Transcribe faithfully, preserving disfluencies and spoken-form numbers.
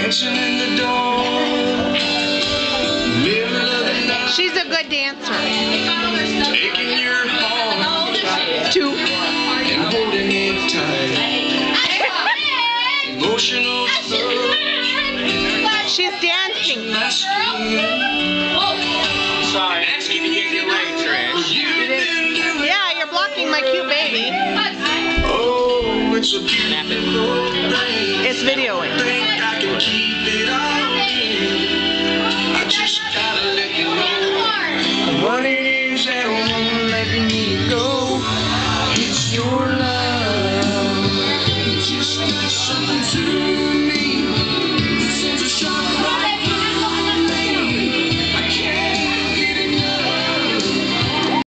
dancing in the dawn. Middle of the night. She's a good dancer. Taking your heart. Two. And holding it tight. Emotional love. She's dancing. Sorry, asking you to get your leg stretched. Yeah, you're blocking my cute baby. Oh, it's a beautiful thing. It's videoing. Think I can keep it all in. I just gotta let you know. Money